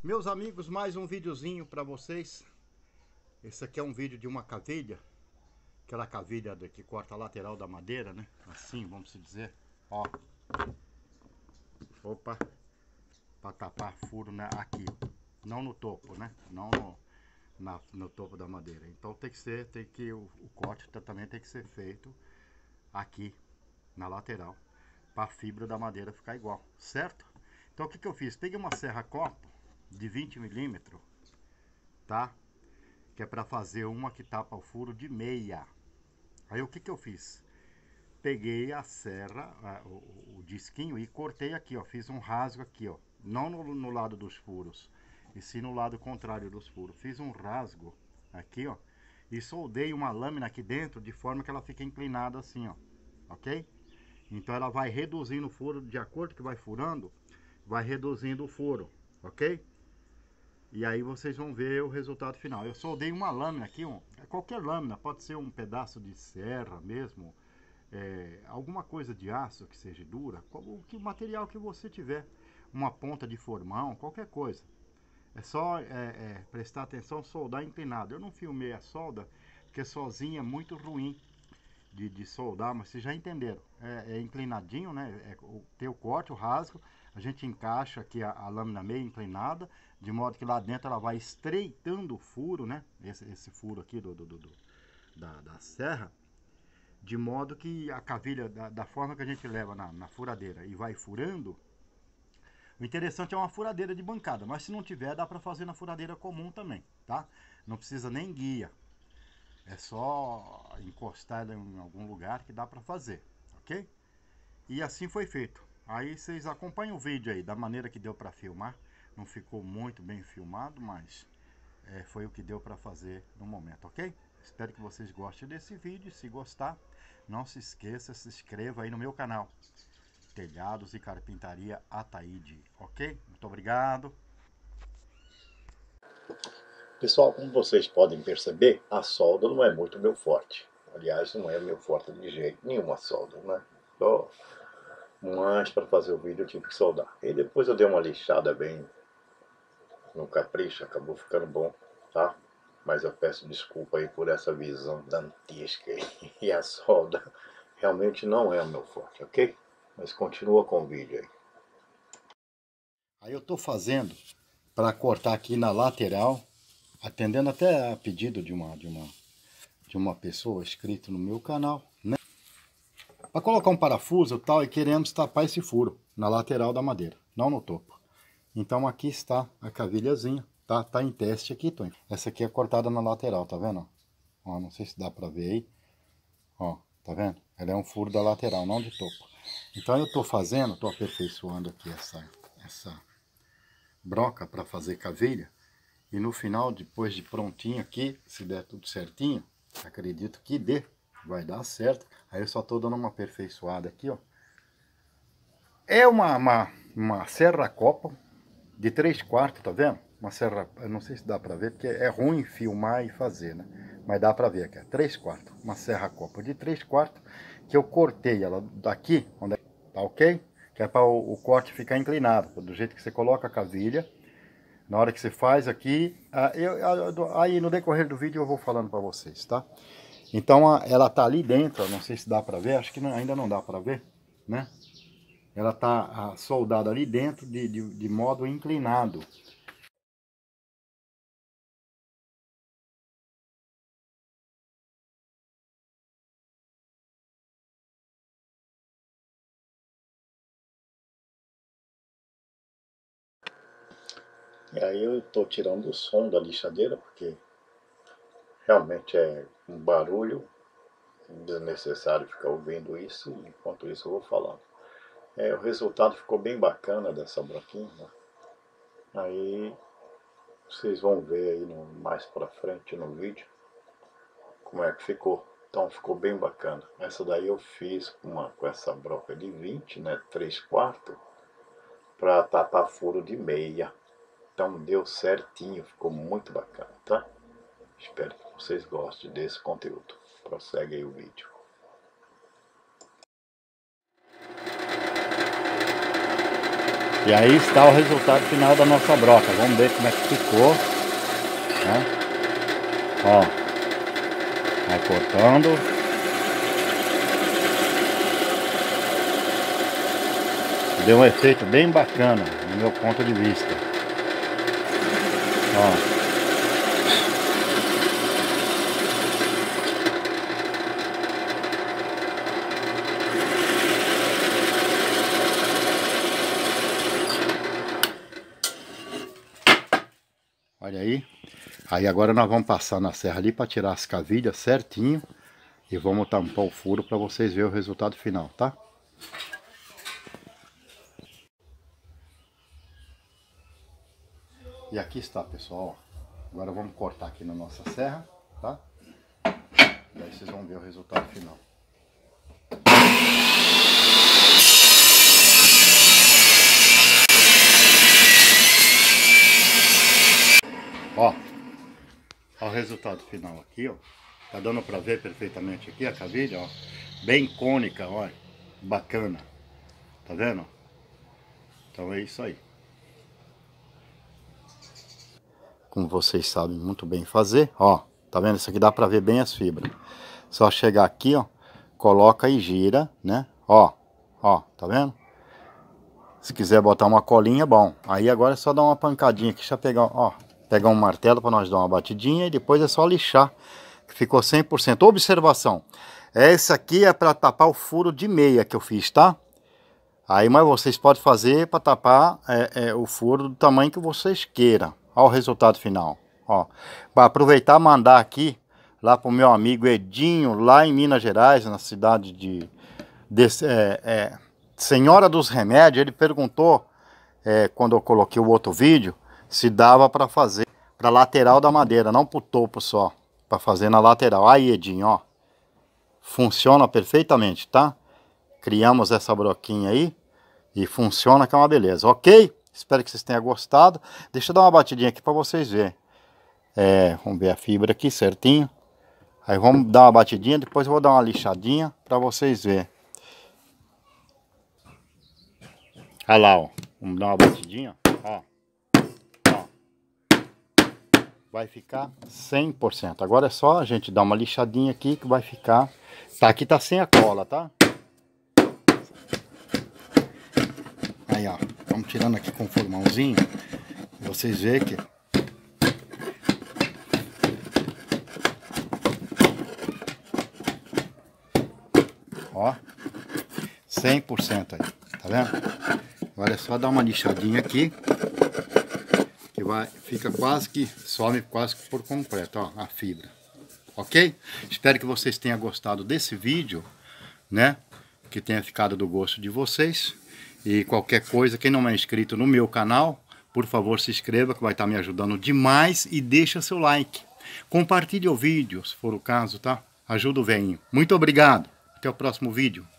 Meus amigos, mais um videozinho para vocês. Esse aqui é um vídeo de uma cavilha, aquela cavilha que corta a lateral da madeira, né? Assim, vamos dizer. Ó. Opa. Para tapar furo, né? Aqui, não no topo, né? Não no topo da madeira. Então o corte também tem que ser feito aqui na lateral, para a fibra da madeira ficar igual, certo? Então o que eu fiz? Peguei uma serra copo de 20 milímetros, tá? Que é para fazer uma que tapa o furo de meia. Aí o que eu fiz? Peguei a serra, o disquinho, e cortei aqui, ó. Fiz um rasgo aqui, ó. Não no lado dos furos, e sim no lado contrário dos furos. Fiz um rasgo aqui, ó. E soldei uma lâmina aqui dentro, de forma que ela fique inclinada assim, ó. Ok? Então ela vai reduzindo o furo, de acordo que vai furando, vai reduzindo o furo, ok? E aí vocês vão ver o resultado final. Eu soldei uma lâmina aqui, qualquer lâmina, pode ser um pedaço de serra mesmo, alguma coisa de aço que seja dura, o material que você tiver, uma ponta de formão, qualquer coisa. É só prestar atenção, soldar inclinado. Eu não filmei a solda, porque sozinha é muito ruim de soldar, mas vocês já entenderam. É inclinadinho, né? Tem o corte, o rasgo, a gente encaixa aqui a lâmina meio inclinada, de modo que lá dentro ela vai estreitando o furo, né? Esse furo aqui da serra, de modo que a cavilha, da forma que a gente leva na furadeira e vai furando. O interessante é uma furadeira de bancada, mas se não tiver, dá para fazer na furadeira comum também, tá? Não precisa nem guia. É só encostar ela em algum lugar que dá para fazer, ok? E assim foi feito. Aí vocês acompanham o vídeo aí, da maneira que deu para filmar. Não ficou muito bem filmado, mas foi o que deu para fazer no momento, ok? Espero que vocês gostem desse vídeo. Se gostar, não se esqueça, se inscreva aí no meu canal. Telhados e Carpintaria Ataíde, ok? Muito obrigado. Pessoal, como vocês podem perceber, a solda não é muito meu forte. Aliás, não é meu forte de jeito nenhum a solda, né? Mas para fazer o vídeo eu tive que soldar. E depois eu dei uma lixada bem no capricho, acabou ficando bom, tá? Mas eu peço desculpa aí por essa visão dantesca aí. E a solda realmente não é o meu forte, ok? Mas continua com o vídeo aí. Aí eu tô fazendo para cortar aqui na lateral, atendendo até a pedido de uma pessoa inscrita no meu canal, né? Para colocar um parafuso tal, e queremos tapar esse furo na lateral da madeira, não no topo. Então aqui está a cavilhazinha, tá? Tá em teste aqui, Tonho. Essa aqui é cortada na lateral, tá vendo? Ó, não sei se dá para ver aí. Ó, tá vendo? Ela é um furo da lateral, não de topo. Então eu tô fazendo, tô aperfeiçoando aqui essa broca para fazer cavilha. E no final, depois de prontinho aqui, se der tudo certinho, acredito que dê, vai dar certo. Aí eu só tô dando uma aperfeiçoada aqui, ó. É uma serra copa de 3/4, tá vendo? Uma serra, eu não sei se dá pra ver, porque é ruim filmar e fazer, né? Mas dá pra ver aqui, 3/4. Uma serra copa de 3/4, que eu cortei ela daqui, onde tá ok? Que é para o corte ficar inclinado, do jeito que você coloca a cavilha. Na hora que você faz aqui, aí no decorrer do vídeo eu vou falando para vocês, tá? Então ela tá ali dentro, não sei se dá para ver, acho que ainda não dá para ver, né? Ela tá soldada ali dentro de modo inclinado. E aí eu estou tirando o som da lixadeira, porque realmente é um barulho desnecessário ficar ouvindo isso, e enquanto isso eu vou falando. O resultado ficou bem bacana dessa broquinha, né? Aí vocês vão ver aí mais pra frente no vídeo como é que ficou. Então ficou bem bacana. Essa daí eu fiz com essa broca de 20, né, 3/4, para tapar furo de meia. Então deu certinho, ficou muito bacana, tá? Espero que vocês gostem desse conteúdo. Prossegue aí o vídeo. E aí está o resultado final da nossa broca. Vamos ver como é que ficou, né? Ó, vai cortando. Deu um efeito bem bacana, no meu ponto de vista. Ó. Olha aí. Aí agora nós vamos passar na serra ali para tirar as cavilhas certinho. E vamos tampar o furo para vocês verem o resultado final, tá? E aqui está, pessoal. Agora vamos cortar aqui na nossa serra, tá? E aí vocês vão ver o resultado final. Ó, o resultado final aqui, ó. Tá dando pra ver perfeitamente aqui a cavilha, ó. Bem cônica, ó. Bacana. Tá vendo? Então é isso aí. Como vocês sabem muito bem fazer, ó. Tá vendo? Isso aqui dá pra ver bem as fibras. Só chegar aqui, ó. Coloca e gira, né? Ó, ó, tá vendo? Se quiser botar uma colinha, bom. Aí agora é só dar uma pancadinha aqui, já pegar, ó. Pegar um martelo para nós dar uma batidinha e depois é só lixar, que ficou 100%. Observação, essa aqui é para tapar o furo de meia que eu fiz, tá? Aí, mas vocês podem fazer para tapar o furo do tamanho que vocês queiram. Olha o resultado final, ó. Para aproveitar e mandar aqui, lá para o meu amigo Edinho, lá em Minas Gerais, na cidade de Senhora dos Remédios. Ele perguntou, quando eu coloquei o outro vídeo, se dava para fazer para lateral da madeira, não para o topo só, para fazer na lateral. Aí, Edinho, ó, funciona perfeitamente, tá? Criamos essa broquinha aí e funciona, que é uma beleza, ok? Espero que vocês tenham gostado. Deixa eu dar uma batidinha aqui para vocês verem. Vamos ver a fibra aqui certinho. Aí vamos dar uma batidinha, depois eu vou dar uma lixadinha para vocês verem. Olha lá, ó. Vamos dar uma batidinha, ó. Vai ficar 100%. Agora é só a gente dar uma lixadinha aqui que vai ficar... Tá, aqui tá sem a cola, tá? Aí, ó. Vamos tirando aqui com o formãozinho. Vocês verem que... Ó. 100% aí. Tá vendo? Agora é só dar uma lixadinha aqui. Fica quase que, some quase que por completo, ó, a fibra, ok? Espero que vocês tenham gostado desse vídeo, né? Que tenha ficado do gosto de vocês. E qualquer coisa, quem não é inscrito no meu canal, por favor se inscreva, que vai estar me ajudando demais. E deixa seu like, compartilhe o vídeo, se for o caso, tá? Ajuda o velhinho. Muito obrigado, até o próximo vídeo.